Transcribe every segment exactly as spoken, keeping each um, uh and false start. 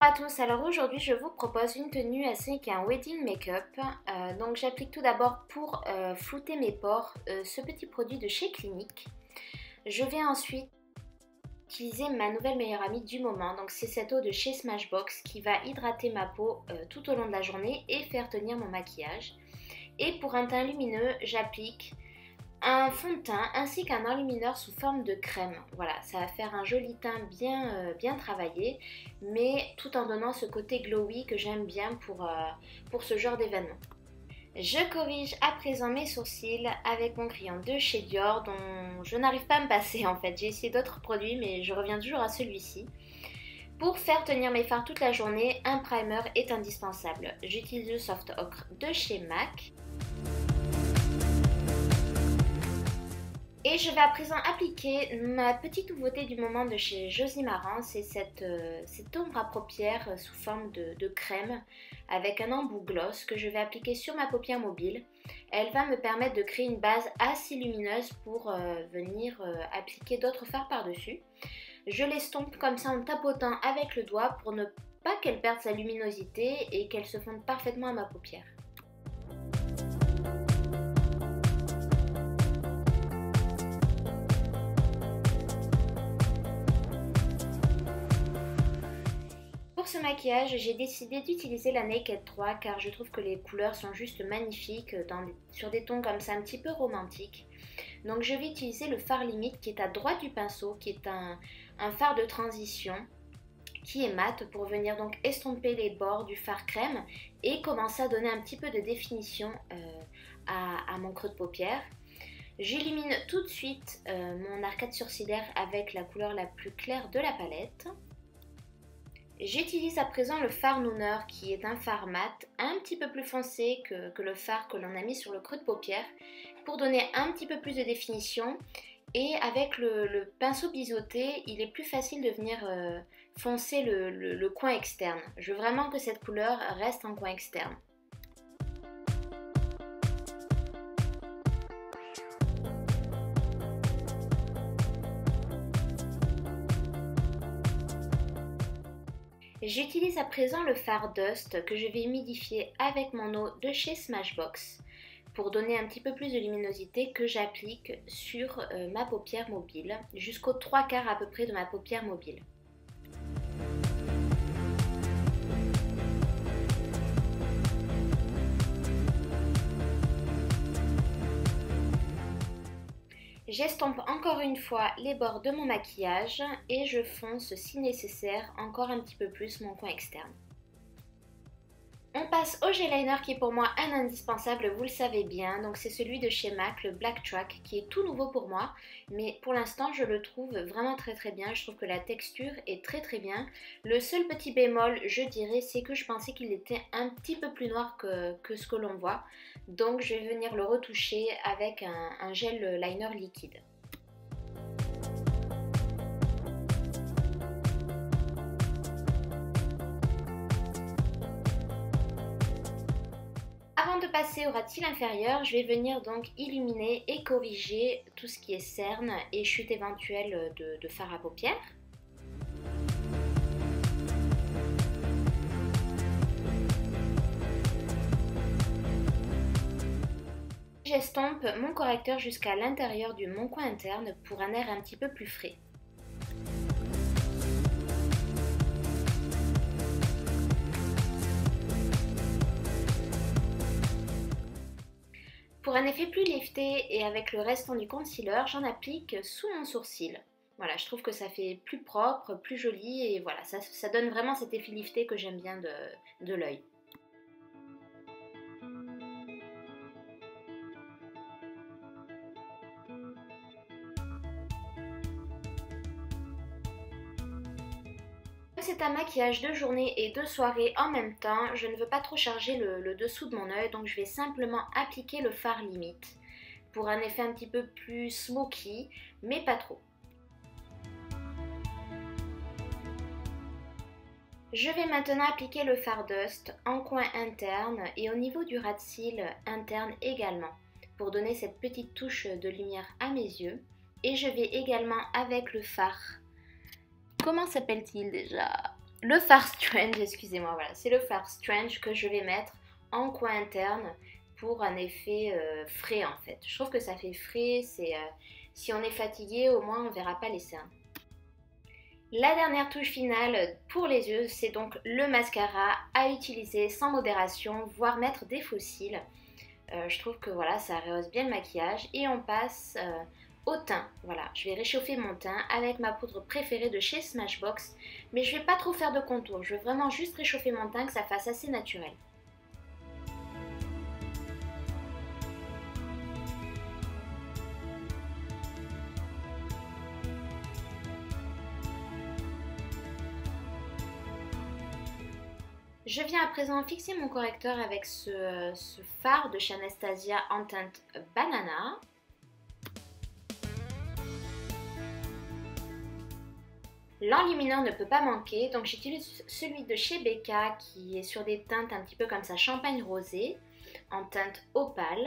Bonjour à tous, alors aujourd'hui je vous propose une tenue ainsi qu'un wedding make-up. Euh, donc j'applique tout d'abord pour euh, flouter mes pores euh, ce petit produit de chez Clinique. Je vais ensuite utiliser ma nouvelle meilleure amie du moment, donc c'est cette eau de chez Smashbox qui va hydrater ma peau euh, tout au long de la journée et faire tenir mon maquillage. Et pour un teint lumineux, j'applique un fond de teint ainsi qu'un enlumineur sous forme de crème. Voilà, ça va faire un joli teint bien, euh, bien travaillé, mais tout en donnant ce côté glowy que j'aime bien pour, euh, pour ce genre d'événement. Je corrige à présent mes sourcils avec mon crayon de chez Dior dont je n'arrive pas à me passer en fait. J'ai essayé d'autres produits mais je reviens toujours à celui-ci. Pour faire tenir mes fards toute la journée, un primer est indispensable. J'utilise le Soft Ocre de chez MAC. Et je vais à présent appliquer ma petite nouveauté du moment de chez Josie Maran, c'est cette, euh, cette ombre à paupières sous forme de, de crème avec un embout gloss que je vais appliquer sur ma paupière mobile. Elle va me permettre de créer une base assez lumineuse pour euh, venir euh, appliquer d'autres fards par-dessus. Je l'estompe comme ça en tapotant avec le doigt pour ne pas qu'elle perde sa luminosité et qu'elle se fonde parfaitement à ma paupière. Pour ce maquillage, j'ai décidé d'utiliser la Naked trois car je trouve que les couleurs sont juste magnifiques dans, sur des tons comme ça un petit peu romantiques. Donc je vais utiliser le fard limite qui est à droite du pinceau, qui est un, un fard de transition qui est mat pour venir donc estomper les bords du fard crème et commencer à donner un petit peu de définition euh, à, à mon creux de paupière. J'illumine tout de suite euh, mon arcade sourcilière avec la couleur la plus claire de la palette. J'utilise à présent le fard Nooner qui est un fard mat un petit peu plus foncé que, que le fard que l'on a mis sur le creux de paupière pour donner un petit peu plus de définition, et avec le, le pinceau biseauté il est plus facile de venir euh, foncer le, le, le coin externe. Je veux vraiment que cette couleur reste en coin externe. J'utilise à présent le fard Dust que je vais humidifier avec mon eau de chez Smashbox pour donner un petit peu plus de luminosité que j'applique sur euh, ma paupière mobile, jusqu'aux trois quarts à peu près de ma paupière mobile. J'estompe encore une fois les bords de mon maquillage et je fonce si nécessaire encore un petit peu plus mon coin externe. On passe au G-liner qui est pour moi un indispensable, vous le savez bien, donc c'est celui de chez MAC, le Black Track, qui est tout nouveau pour moi, mais pour l'instant je le trouve vraiment très très bien, je trouve que la texture est très très bien. Le seul petit bémol, je dirais, c'est que je pensais qu'il était un petit peu plus noir que, que ce que l'on voit, donc je vais venir le retoucher avec un, un gel liner liquide. Avant de passer au ras de cils inférieur, je vais venir donc illuminer et corriger tout ce qui est cerne et chute éventuelle de, de fard à paupières. J'estompe mon correcteur jusqu'à l'intérieur de mon coin interne pour un air un petit peu plus frais. Pour un effet plus lifté et avec le restant du concealer, j'en applique sous mon sourcil. Voilà, je trouve que ça fait plus propre, plus joli et voilà, ça, ça donne vraiment cet effet lifté que j'aime bien de, de l'œil. C'est un maquillage de journée et de soirée en même temps, je ne veux pas trop charger le, le dessous de mon œil, donc je vais simplement appliquer le fard limite pour un effet un petit peu plus smoky, mais pas trop. Je vais maintenant appliquer le fard Dust en coin interne et au niveau du ras de cils interne également, pour donner cette petite touche de lumière à mes yeux. Et je vais également avec le fard, comment s'appelle-t-il déjà? le fard strange, excusez-moi, voilà, c'est le fard strange que je vais mettre en coin interne pour un effet euh, frais en fait. Je trouve que ça fait frais, c'est, euh, si on est fatigué, au moins on ne verra pas les cernes. La dernière touche finale pour les yeux, c'est donc le mascara à utiliser sans modération, voire mettre des faux cils. Euh, je trouve que voilà, ça rehausse bien le maquillage et on passe euh, au teint. Voilà, je vais réchauffer mon teint avec ma poudre préférée de chez Smashbox, mais je vais pas trop faire de contour, je veux vraiment juste réchauffer mon teint, que ça fasse assez naturel. Je viens à présent fixer mon correcteur avec ce, ce fard de chez Anastasia en teinte banana. L'enlumineur ne peut pas manquer, donc j'utilise celui de chez Becca qui est sur des teintes un petit peu comme ça, champagne rosé, en teinte opale.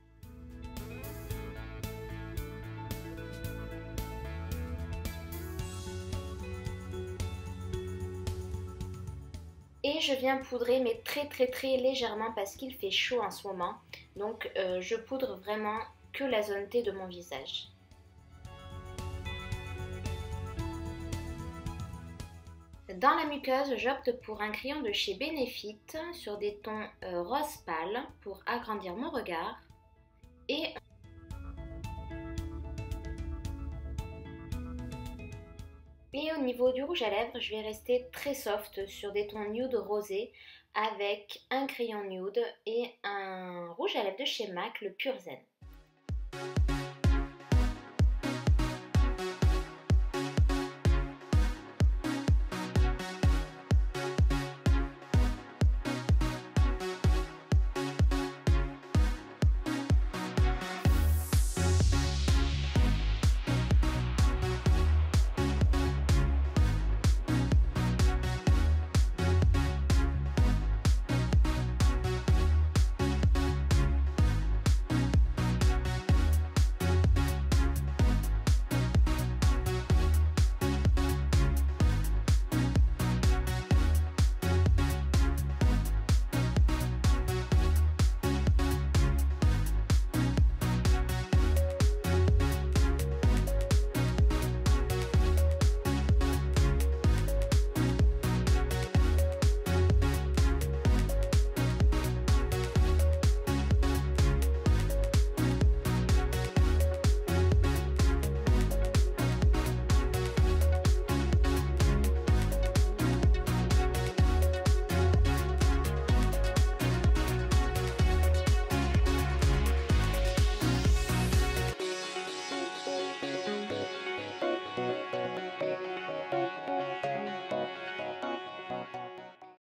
Et je viens poudrer, mais très très très légèrement parce qu'il fait chaud en ce moment. Donc euh, je poudre vraiment que la zone T de mon visage. Dans la muqueuse, j'opte pour un crayon de chez Benefit sur des tons euh, rose pâle pour agrandir mon regard. Et Et au niveau du rouge à lèvres, je vais rester très soft sur des tons nude rosé avec un crayon nude et un rouge à lèvres de chez MAC, le Pure Zen.